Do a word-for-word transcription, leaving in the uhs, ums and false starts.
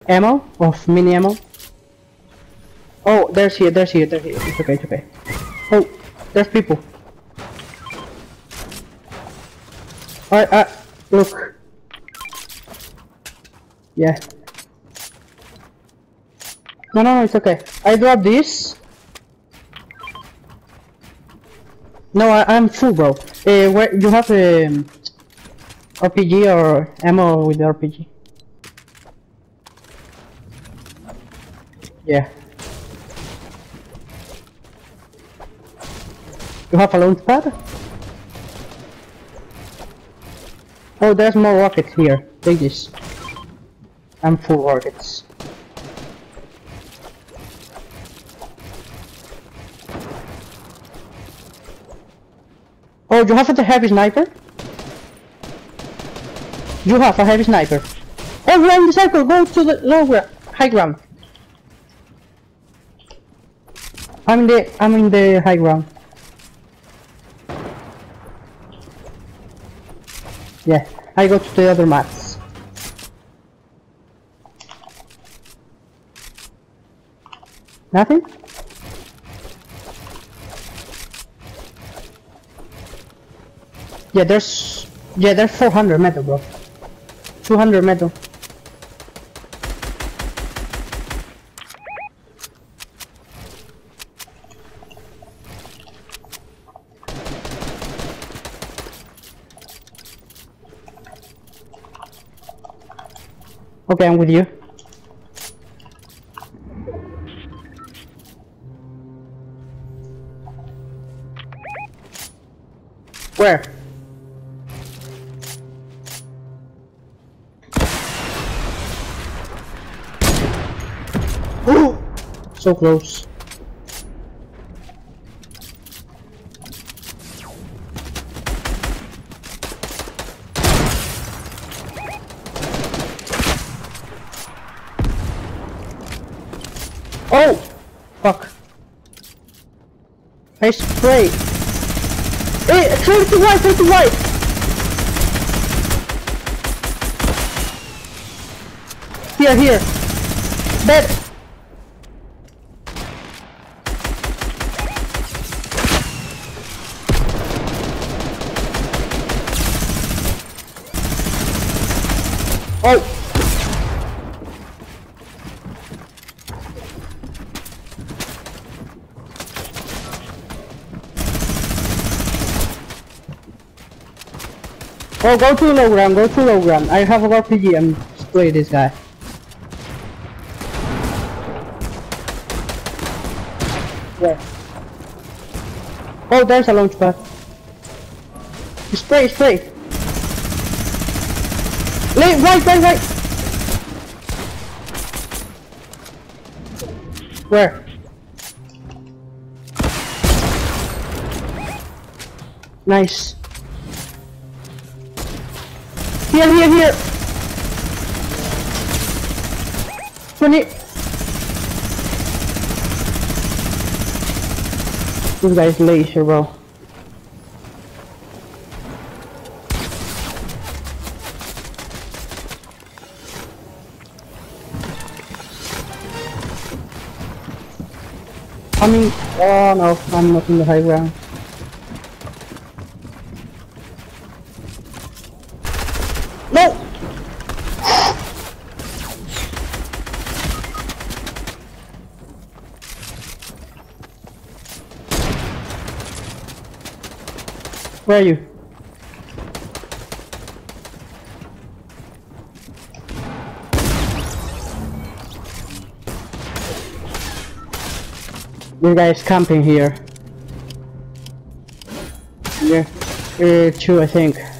ammo of mini ammo. Oh, there's here, there's here, there's here. It's okay, it's okay. Oh, there's people. Alright, uh, look. Yeah. No, no, no, it's okay. I drop this. No, I, I'm full, bro. Uh, where you have a um, R P G or ammo with the R P G? Yeah. You have a launch pad? Oh, there's more rockets here. Take this. I'm full rockets. Oh, you have a heavy sniper? You have a heavy sniper. Oh, we're in the circle. Go to the lower high ground. I'm in the I'm in the high ground. Yeah, I go to the other mats. Nothing? Yeah, there's yeah, there's four hundred metal, bro. two hundred metal. Okay, I'm with you. Where? Ooh! So close. Oh! Fuck. I spray. Hey, turn to right, turn to right! Here, here. Dead. Oh! Oh, go to low ground, go to low ground. I have a R P G and spray this guy. Where? Oh, there's a launch pad. Spray, spray. Lay, right, right, right. Where? Nice. Here, here, here. twenty. This guy's laser, bro. I mean, oh no, I'm not in the high ground. No! Where are you? This guy is camping here. Yeah, uh, two I think.